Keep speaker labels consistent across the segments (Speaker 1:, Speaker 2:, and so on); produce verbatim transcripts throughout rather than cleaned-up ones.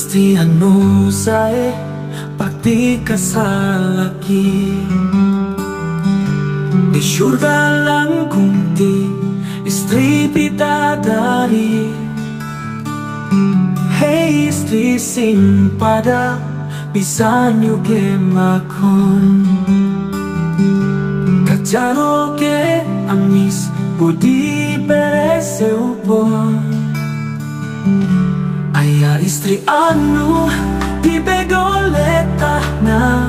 Speaker 1: istri anu sae pasti kasalaki di syurga langkung ti istri bidadari. Hey istri sing pada bisa nyuge makon kajaro ke amis budi beres seupon. Ayah istri anu dibegoleta na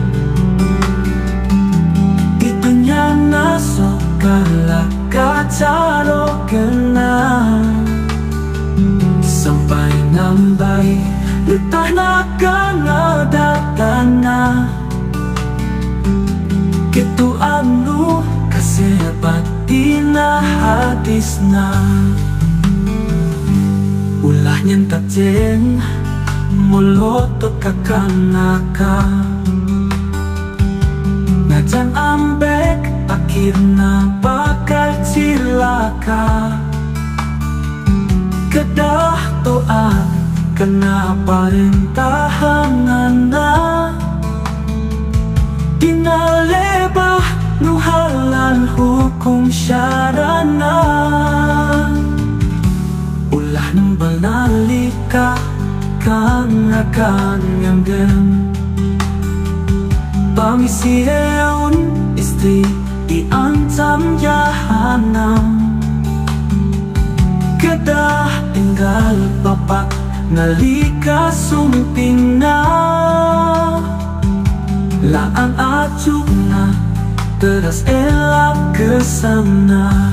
Speaker 1: itunya nasok kala kacaro kena sampai nambai letah na kana datana gitu anu kasebat ina hadis na ulah nyentak jeng mulotot kakanaka ngajan ambek akhirna bakal cilaka. Kedah toa kenapa rintahanana dinalebah nuhalan hukum syarana ulah nembal nalika kang akan nganggen pamisi eun istri diancam jahanam. Kedah tinggal bapak nalika sumpingna laan acukna teras elak kesana.